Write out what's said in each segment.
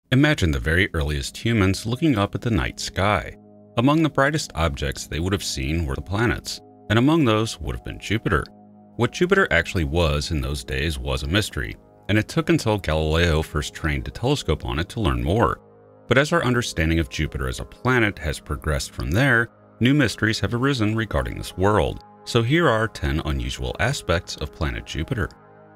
Imagine the very earliest humans looking up at the night sky. Among the brightest objects they would have seen were the planets, and among those would have been Jupiter. What Jupiter actually was in those days was a mystery, and it took until Galileo first trained a telescope on it to learn more. But as our understanding of Jupiter as a planet has progressed from there, new mysteries have arisen regarding this world. So here are 10 unusual aspects of planet Jupiter.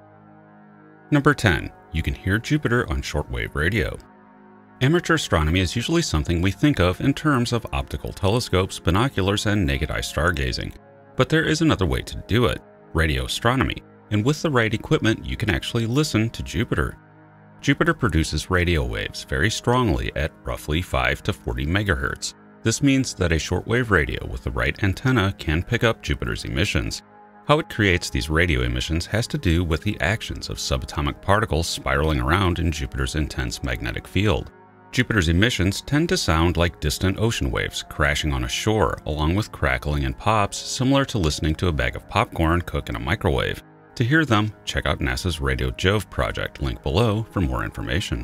Number 10. You can hear Jupiter on shortwave radio. Amateur astronomy is usually something we think of in terms of optical telescopes, binoculars, and naked eye stargazing. But there is another way to do it, radio astronomy, and with the right equipment you can actually listen to Jupiter. Jupiter produces radio waves very strongly at roughly 5 to 40 megahertz. This means that a shortwave radio with the right antenna can pick up Jupiter's emissions. How it creates these radio emissions has to do with the actions of subatomic particles spiraling around in Jupiter's intense magnetic field. Jupiter's emissions tend to sound like distant ocean waves crashing on a shore, along with crackling and pops similar to listening to a bag of popcorn cook in a microwave. To hear them, check out NASA's Radio Jove project, link below for more information.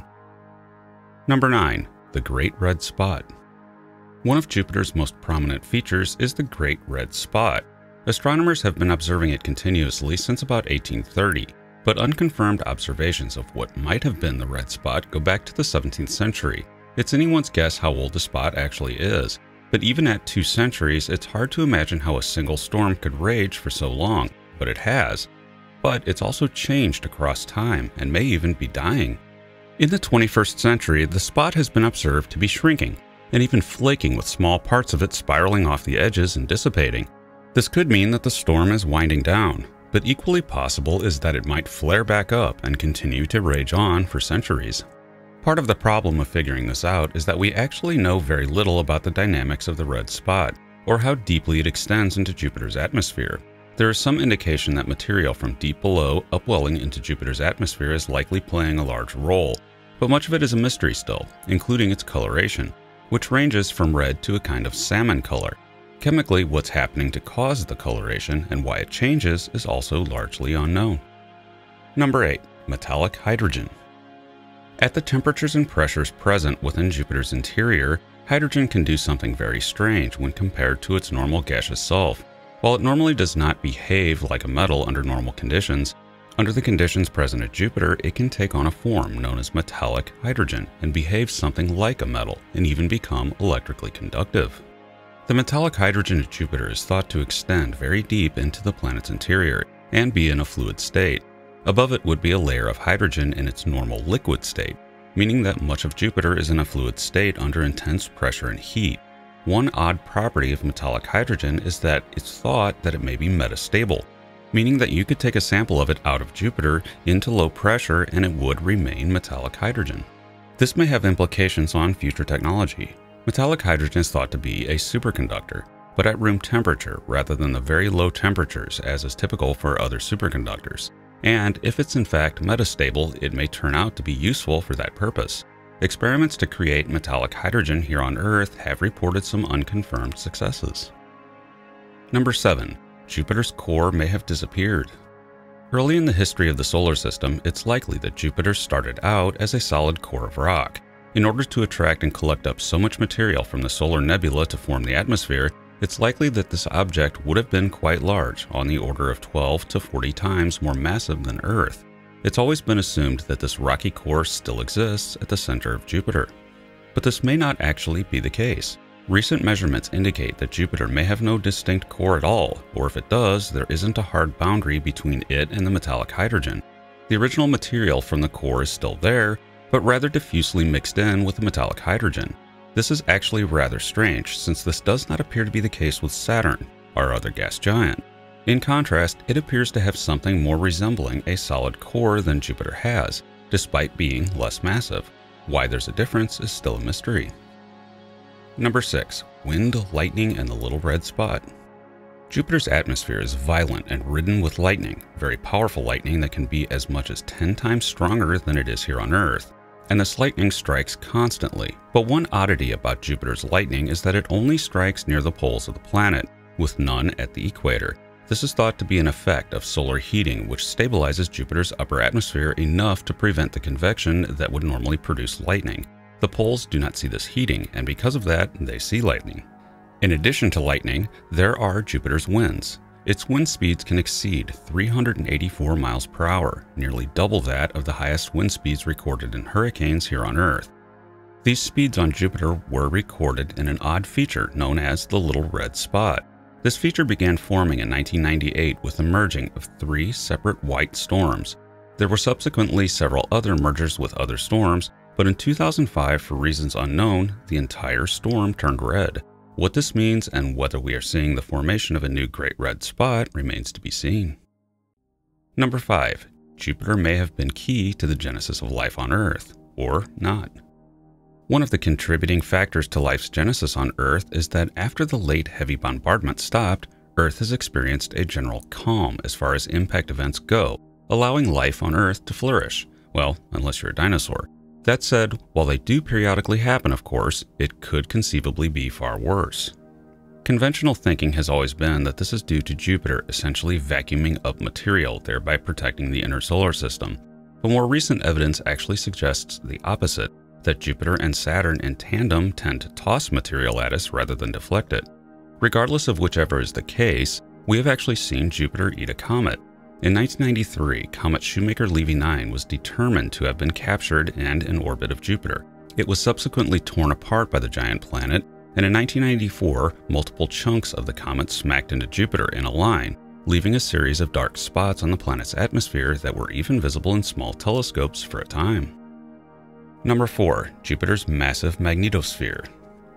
Number 9. The Great Red Spot. One of Jupiter's most prominent features is the Great Red Spot. Astronomers have been observing it continuously since about 1830. But unconfirmed observations of what might have been the red spot go back to the 17th century. It's anyone's guess how old the spot actually is, but even at 2 centuries, it's hard to imagine how a single storm could rage for so long, but it has. But it's also changed across time and may even be dying. In the 21st century, the spot has been observed to be shrinking, and even flaking with small parts of it spiraling off the edges and dissipating. This could mean that the storm is winding down. But equally possible is that it might flare back up and continue to rage on for centuries. Part of the problem of figuring this out is that we actually know very little about the dynamics of the red spot, or how deeply it extends into Jupiter's atmosphere. There is some indication that material from deep below upwelling into Jupiter's atmosphere is likely playing a large role, but much of it is a mystery still, including its coloration, which ranges from red to a kind of salmon color. Chemically, what's happening to cause the coloration and why it changes is also largely unknown. Number 8. Metallic hydrogen. At the temperatures and pressures present within Jupiter's interior, hydrogen can do something very strange when compared to its normal gaseous self. While it normally does not behave like a metal under normal conditions, under the conditions present at Jupiter, it can take on a form known as metallic hydrogen and behave something like a metal and even become electrically conductive. The metallic hydrogen at Jupiter is thought to extend very deep into the planet's interior and be in a fluid state. Above it would be a layer of hydrogen in its normal liquid state, meaning that much of Jupiter is in a fluid state under intense pressure and heat. One odd property of metallic hydrogen is that it's thought that it may be metastable, meaning that you could take a sample of it out of Jupiter into low pressure and it would remain metallic hydrogen. This may have implications on future technology. Metallic hydrogen is thought to be a superconductor, but at room temperature rather than the very low temperatures as is typical for other superconductors. And if it's in fact metastable, it may turn out to be useful for that purpose. Experiments to create metallic hydrogen here on Earth have reported some unconfirmed successes. Number 7. Jupiter's core may have disappeared. Early in the history of the solar system, it's likely that Jupiter started out as a solid core of rock. In order to attract and collect up so much material from the solar nebula to form the atmosphere, it's likely that this object would have been quite large, on the order of 12 to 40 times more massive than Earth. It's always been assumed that this rocky core still exists at the center of Jupiter. But this may not actually be the case. Recent measurements indicate that Jupiter may have no distinct core at all, or if it does, there isn't a hard boundary between it and the metallic hydrogen. The original material from the core is still there, but rather diffusely mixed in with the metallic hydrogen. This is actually rather strange, since this does not appear to be the case with Saturn, our other gas giant. In contrast, it appears to have something more resembling a solid core than Jupiter has, despite being less massive. Why there's a difference is still a mystery. Number 6. Wind, lightning, and the little red spot. Jupiter's atmosphere is violent and ridden with lightning, very powerful lightning that can be as much as 10 times stronger than it is here on Earth. And this lightning strikes constantly. But one oddity about Jupiter's lightning is that it only strikes near the poles of the planet, with none at the equator. This is thought to be an effect of solar heating, which stabilizes Jupiter's upper atmosphere enough to prevent the convection that would normally produce lightning. The poles do not see this heating, and because of that, they see lightning. In addition to lightning, there are Jupiter's winds. Its wind speeds can exceed 384 miles per hour, nearly double that of the highest wind speeds recorded in hurricanes here on Earth. These speeds on Jupiter were recorded in an odd feature known as the Little Red Spot. This feature began forming in 1998 with the merging of 3 separate white storms. There were subsequently several other mergers with other storms, but in 2005, for reasons unknown, the entire storm turned red. What this means and whether we are seeing the formation of a new Great Red Spot remains to be seen. Number 5. Jupiter may have been key to the genesis of life on Earth, or not. One of the contributing factors to life's genesis on Earth is that after the late heavy bombardment stopped, Earth has experienced a general calm as far as impact events go, allowing life on Earth to flourish. Well, unless you're a dinosaur. That said, while they do periodically happen, of course, it could conceivably be far worse. Conventional thinking has always been that this is due to Jupiter essentially vacuuming up material, thereby protecting the inner solar system. But more recent evidence actually suggests the opposite, that Jupiter and Saturn in tandem tend to toss material at us rather than deflect it. Regardless of whichever is the case, we have actually seen Jupiter eat a comet. In 1993, comet Shoemaker-Levy 9 was determined to have been captured and in orbit of Jupiter. It was subsequently torn apart by the giant planet, and in 1994, multiple chunks of the comet smacked into Jupiter in a line, leaving a series of dark spots on the planet's atmosphere that were even visible in small telescopes for a time. Number 4. Jupiter's massive magnetosphere.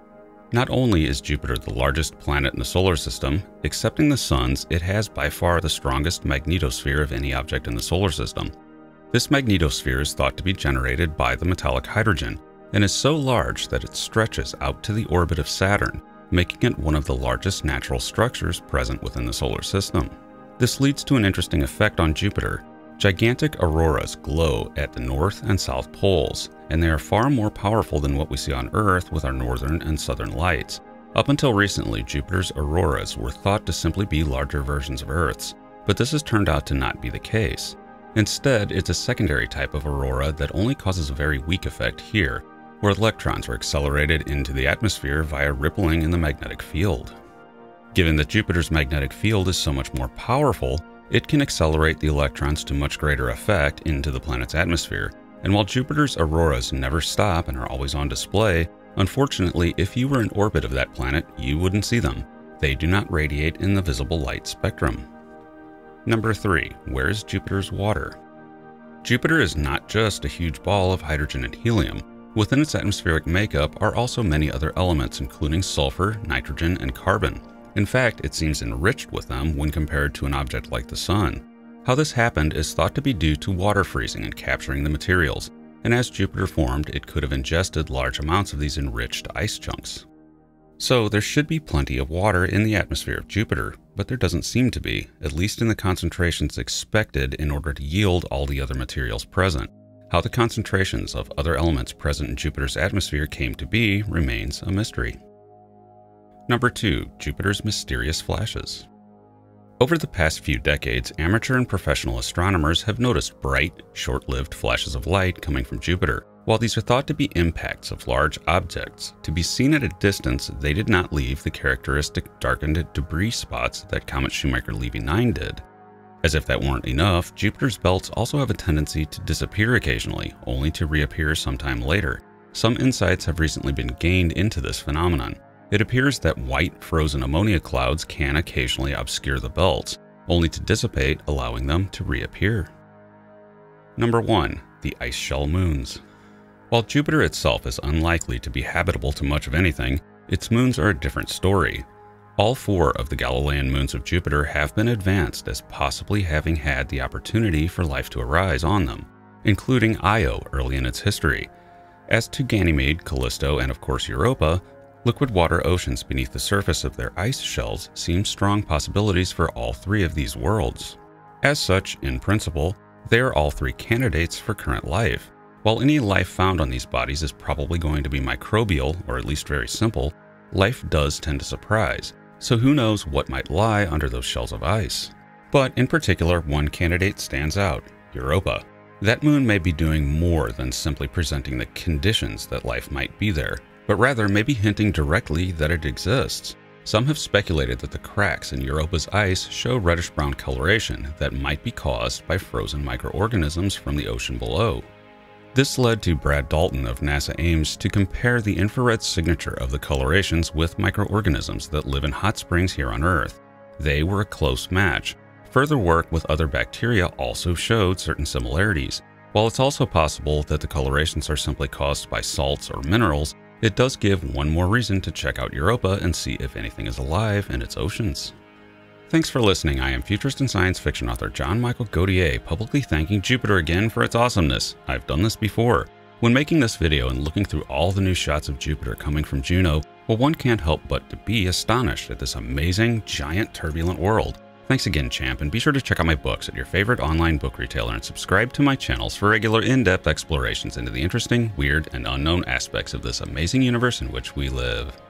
Not only is Jupiter the largest planet in the solar system, excepting the suns, it has by far the strongest magnetosphere of any object in the solar system. This magnetosphere is thought to be generated by the metallic hydrogen, and is so large that it stretches out to the orbit of Saturn, making it one of the largest natural structures present within the solar system. This leads to an interesting effect on Jupiter. Gigantic auroras glow at the north and south poles, and they are far more powerful than what we see on Earth with our northern and southern lights. Up until recently, Jupiter's auroras were thought to simply be larger versions of Earth's, but this has turned out to not be the case. Instead, it's a secondary type of aurora that only causes a very weak effect here, where electrons are accelerated into the atmosphere via rippling in the magnetic field. Given that Jupiter's magnetic field is so much more powerful, it can accelerate the electrons to much greater effect into the planet's atmosphere. And while Jupiter's auroras never stop and are always on display, unfortunately, if you were in orbit of that planet, you wouldn't see them. They do not radiate in the visible light spectrum. Number 3. Where is Jupiter's water? Jupiter is not just a huge ball of hydrogen and helium. Within its atmospheric makeup are also many other elements, including sulfur, nitrogen, and carbon. In fact, it seems enriched with them when compared to an object like the Sun. How this happened is thought to be due to water freezing and capturing the materials, and as Jupiter formed, it could have ingested large amounts of these enriched ice chunks. So there should be plenty of water in the atmosphere of Jupiter, but there doesn't seem to be, at least in the concentrations expected in order to yield all the other materials present. How the concentrations of other elements present in Jupiter's atmosphere came to be remains a mystery. Number 2. Jupiter's mysterious flashes. Over the past few decades, amateur and professional astronomers have noticed bright, short-lived flashes of light coming from Jupiter. While these are thought to be impacts of large objects, to be seen at a distance, they did not leave the characteristic darkened debris spots that comet Shoemaker-Levy 9 did. As if that weren't enough, Jupiter's belts also have a tendency to disappear occasionally, only to reappear sometime later. Some insights have recently been gained into this phenomenon. It appears that white, frozen ammonia clouds can occasionally obscure the belts, only to dissipate, allowing them to reappear. Number 1. The ice shell moons. While Jupiter itself is unlikely to be habitable to much of anything, its moons are a different story. All 4 of the Galilean moons of Jupiter have been advanced as possibly having had the opportunity for life to arise on them, including Io early in its history. As to Ganymede, Callisto, and of course Europa, liquid water oceans beneath the surface of their ice shells seem strong possibilities for all 3 of these worlds. As such, in principle, they are all 3 candidates for current life. While any life found on these bodies is probably going to be microbial, or at least very simple, life does tend to surprise, so who knows what might lie under those shells of ice. But in particular, one candidate stands out, Europa. That moon may be doing more than simply presenting the conditions that life might be there, but rather maybe hinting directly that it exists. Some have speculated that the cracks in Europa's ice show reddish-brown coloration that might be caused by frozen microorganisms from the ocean below. This led to Brad Dalton of NASA Ames to compare the infrared signature of the colorations with microorganisms that live in hot springs here on Earth. They were a close match. Further work with other bacteria also showed certain similarities. While it's also possible that the colorations are simply caused by salts or minerals, it does give one more reason to check out Europa and see if anything is alive in its oceans. Thanks for listening. I am futurist and science fiction author John Michael Godier, publicly thanking Jupiter again for its awesomeness. I've done this before. When making this video and looking through all the new shots of Jupiter coming from Juno, well, one can't help but to be astonished at this amazing, giant, turbulent world. Thanks again, champ, and be sure to check out my books at your favorite online book retailer and subscribe to my channels for regular in-depth explorations into the interesting, weird, and unknown aspects of this amazing universe in which we live.